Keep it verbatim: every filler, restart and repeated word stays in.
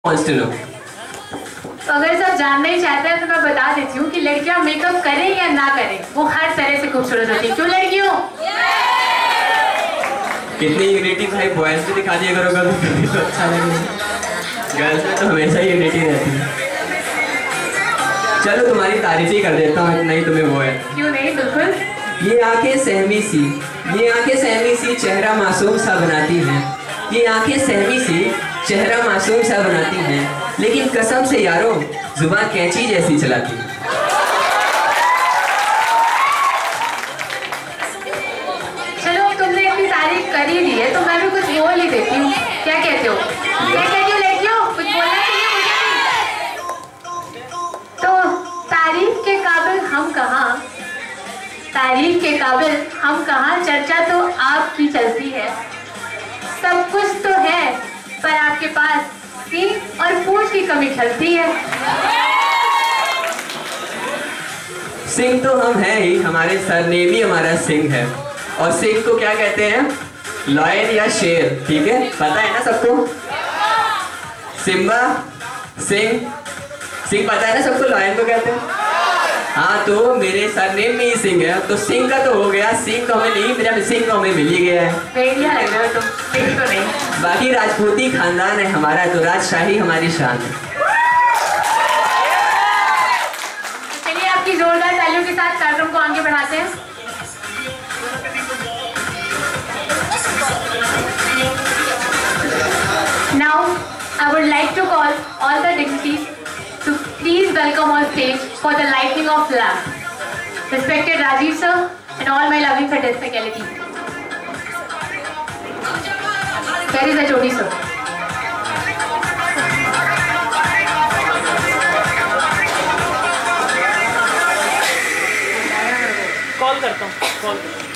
wants to know? तो अगर सब जानना ही चाहते हैं तो मैं बता देती हूँ कि लड़कियाँ मेकअप करें या ना करें वो हर तरह से खूबसूरत होती है। क्यों लड़कियों? कितनी यूनिटी भाई बॉयज में दिखा दिया करो कभी तो अच्छा लगेगा। गर्ल्स में तो हमेशा ही यूनिटी रहती है। चलो तुम्हारी तारीफ ही कर देता हूँ, इतना ही तुम्हें वो है। क्यों नहीं, बिल्कुल। ये आंखें सहमी सी ये आंखें सहमी सी चेहरा मासूम सा बनाती हैं। ये आंखें सहमी सी चेहरा मासूम सा बनाती हैं, लेकिन कसम से यारों जुबान कैंची जैसी चलाती है। चलो तुमने अपनी तारीफ कर ही दी है तो मैं भी कुछ बोल ही देती हूँ। क्या कहते हो? क्या कहती हो लड़कियों? कुछ बोलना चाहिए मुझे। तो तारीफ के काबिल हम कहाँ तारीफ के काबिल हम कहाँ चर्चा तो आपकी चलती है। सब कुछ तो है पर आपके पास सींग और पूंछ की कमी खलती है। सिंह तो हम हैं ही, हमारे सरनेम ही हमारा सिंह है। और सिंह को क्या कहते हैं? लॉयन या शेर, ठीक है, पता है ना सबको? सिम्बा, सिंह, सिंह पता है ना सबको? लॉयन को कहते हैं। हाँ, तो मेरे सरनेम में ही सिंह है, तो सिंह का तो हो गया। सिंह तो हमें नहीं मिला, सिंह तो हमें मिल ही गया है। भेड़िया लग रहे हो तुम, सिंह तो नहीं। बाकी राजपूती खानदान है हमारा, तो राजशाही हमारी शान है। चलिए आपकी जोरदार तालियों के साथ कार्यक्रम को आगे बढ़ाते हैं। Now I would like to call all the dignitaries to please welcome on stage for the lighting of lamp. Respected Rajiv sir and all my loving fantasticality. Where is the Jodi sir? Call करता हूँ, call